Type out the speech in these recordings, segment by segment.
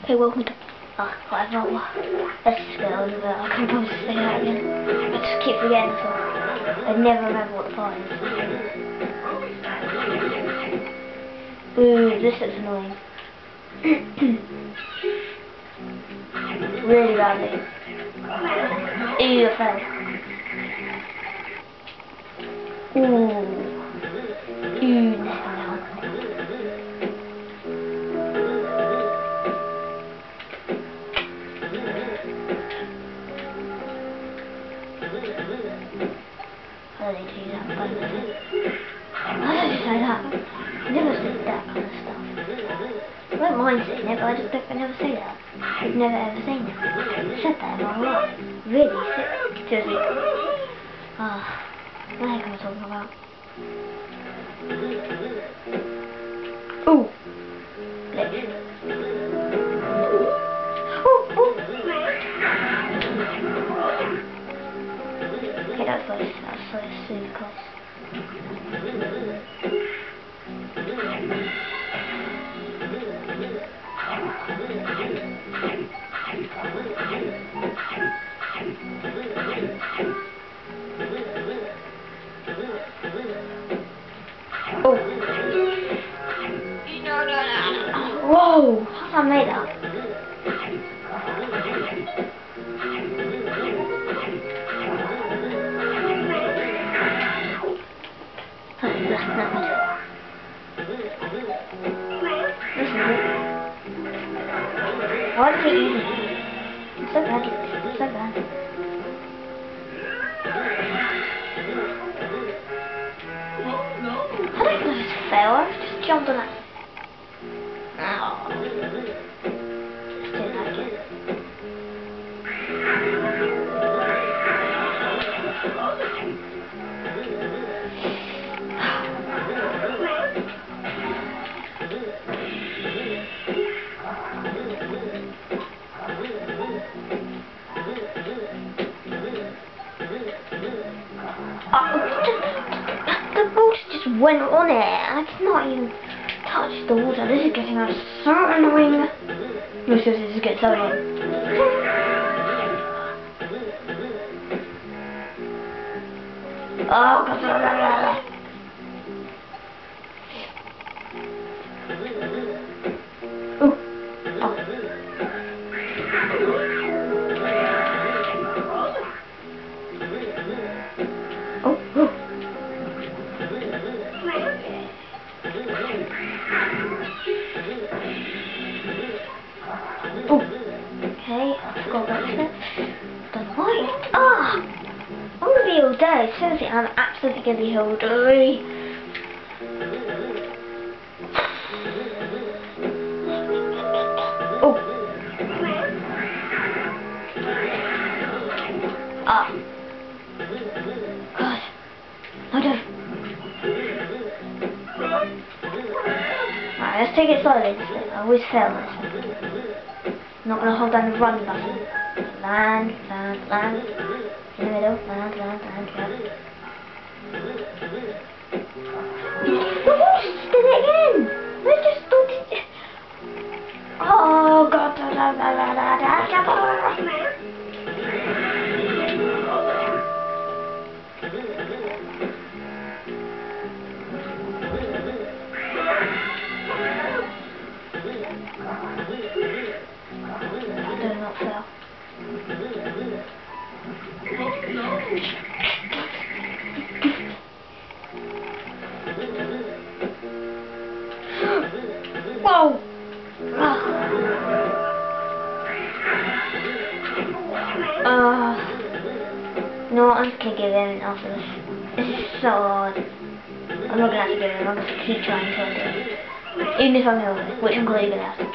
Okay, welcome to... Oh, whatever. Let's just get on with it. I can't promise to say that again. I just keep forgetting stuff. I never remember what the part is. Ooh, this looks annoying. Really badly. Ew, I fell. Ooh. Ew, this one down. I don't need to use that. I don't say that. I never said that kind of stuff. I don't mind saying it, but I never say that. I've never ever seen it. I've said that in my life. Really? Seriously. Ah, what the heck am I talking about? Ooh! Glitch. Ooh! Ooh! Okay, that was close. That was super close. Oh! Whoa! How's that made that? Why is it easy? It's so bad. It's so bad. How did I just fail? I just jumped on that. Oh. Let's do that again. The water just went on it. I did not even touch the water. This is getting so annoying. No, seriously, this is getting so annoying. Oh, God. Ooh. Oh. Oh, oh. Oh. Okay, I forgot about this. Done right. Ah! I'm gonna be all day. Seriously, I'm absolutely gonna be here all day. Oh. Ah. God. No, don't. Alright, let's take it slowly instead. I always fail this one. I'm not going to hold down the run button. Land, land, land. In the middle. Land, land, land, yeah. The horse just did it again! They just thought it... Oh, God. Do not fail. Whoa! No, I'm just gonna give in after this. This is so hard. I'm not gonna have to give in. I'm gonna keep trying until I do it. Even if I'm ill, which I'm clearly gonna have to.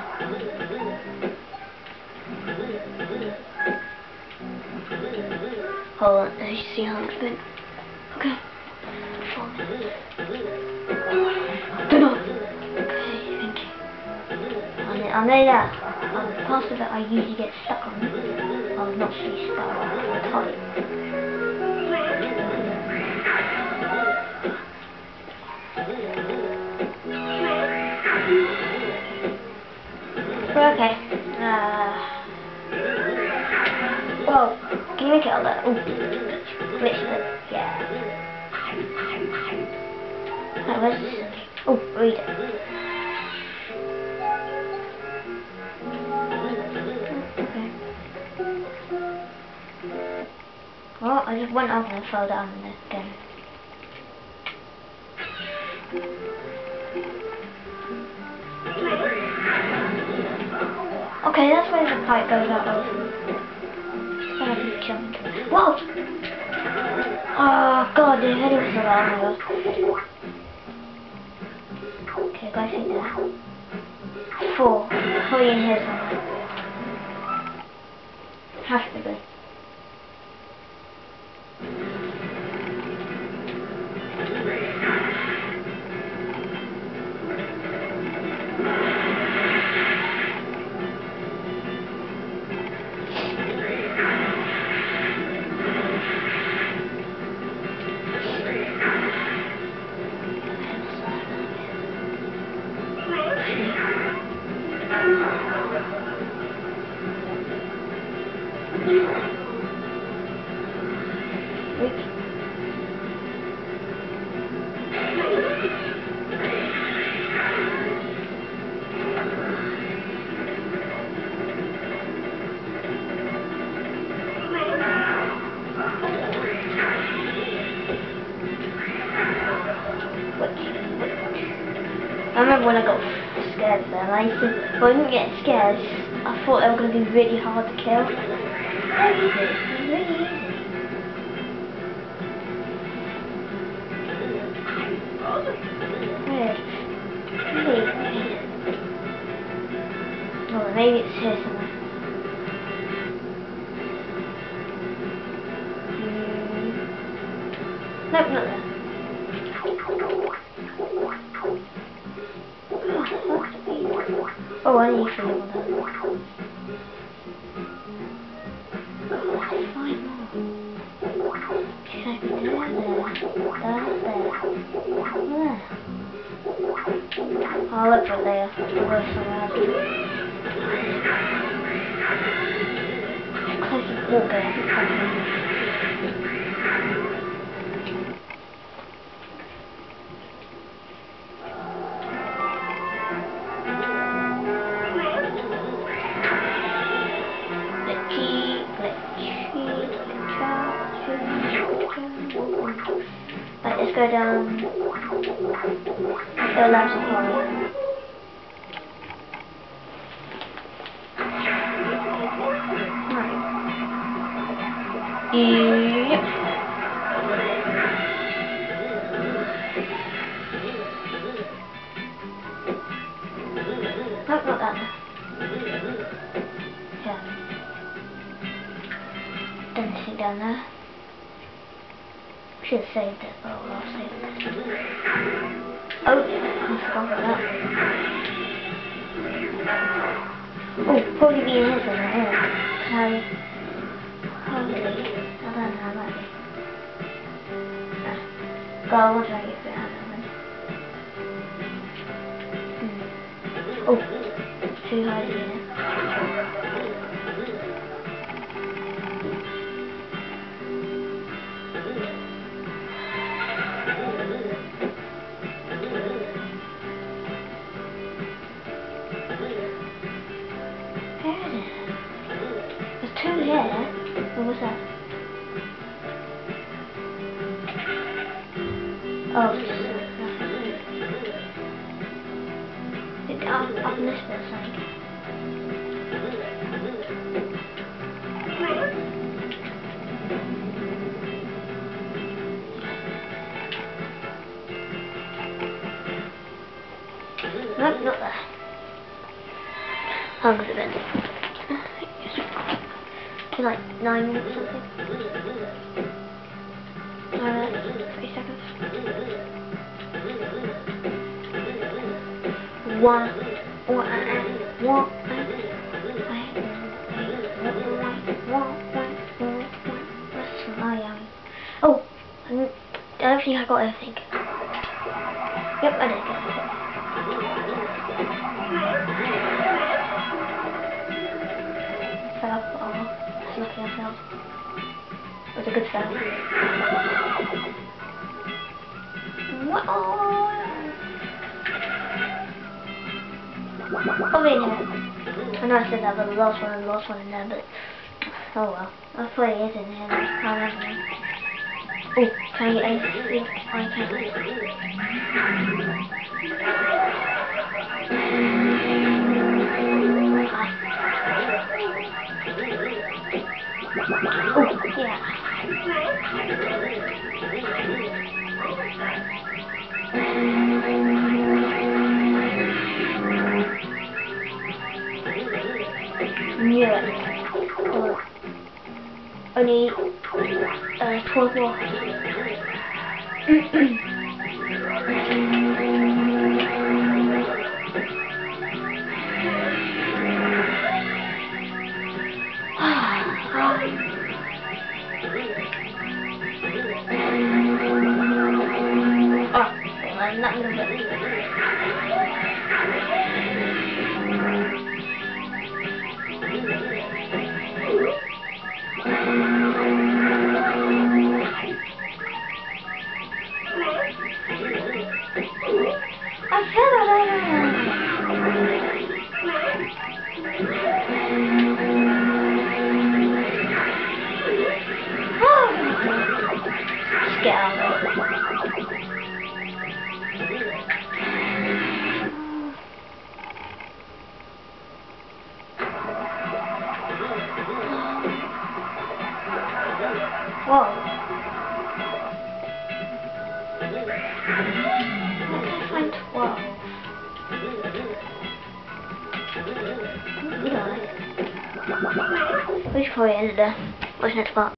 Hold on, let me see how much been. Okay. 4 minutes. Good on. Okay, thank you. I know that the parts of it I usually get stuck on. I'll not be stuck on tight. Well, okay. Whoa, can you make it all that? Oh, glitched it. Yeah. Right, where's this? Oh, read it. Okay. Well, I just went over and fell down again. Okay, that's where the pipe goes out of. So I can jump into it. Whoa! Oh god, the head was so loud. Okay, go see there. 4. Probably in here somewhere. Has to be. I remember when I got scared then, I used to, well, I didn't get scared, I thought they were going to be really hard to kill. They're easy, really easy. Weird. Really weird. Oh, maybe it's here somewhere. Nope, not there. Oh, I need 3 more then. 5 more. Okay, there. I'll look for it there. I'll go somewhere else. Close to walk Right, let's go down. Let's go left and right. Yep. Nope, not that. Yeah. Don't sit down there. Should have saved it, but I'll save it. Oh, I forgot about that. Oh, probably be in here somewhere, yeah. Probably. I don't know, I might be. God, I want to try to get through that one. Oh, too high to get in. There's 2 here. What was that? Oh, it's nothing. It's up in this bit, something. Nope, not there. How long has it been? To like 9 minutes or something. 9 minutes, 3 seconds. 1. Oh, I don't think I got everything. Yep, I did get it. good stuff. What? Oh wait, no. I know I said that, but the last one in there, but oh well. I thought it is in here. I can't remember. Oh, can I get anything? I can't. Oh, yeah. Knew it. Oh. Only 12 more. I'm not gonna put it. I feel Just get out of it. Whoa. I find 12. We should probably end it there. What's next part?